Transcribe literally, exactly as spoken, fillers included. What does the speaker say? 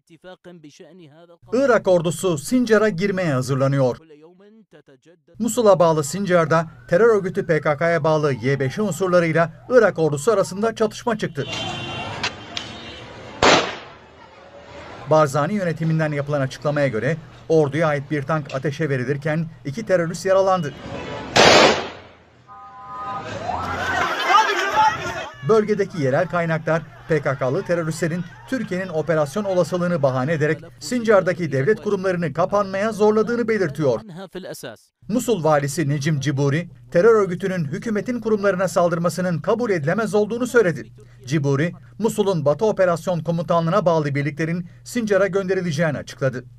Irak ordusu Sincar'a girmeye hazırlanıyor. Musul'a bağlı Sincar'da terör örgütü P K K'ya bağlı Y beş unsurlarıyla Irak ordusu arasında çatışma çıktı. Barzani yönetiminden yapılan açıklamaya göre orduya ait bir tank ateşe verilirken iki terörist yaralandı. Bölgedeki yerel kaynaklar P K K'lı teröristlerin Türkiye'nin operasyon olasılığını bahane ederek Sincar'daki devlet kurumlarını kapanmaya zorladığını belirtiyor. Musul valisi Necim Ciburi, terör örgütünün hükümetin kurumlarına saldırmasının kabul edilemez olduğunu söyledi. Ciburi, Musul'un Batı Operasyon Komutanlığı'na bağlı birliklerin Sincar'a gönderileceğini açıkladı.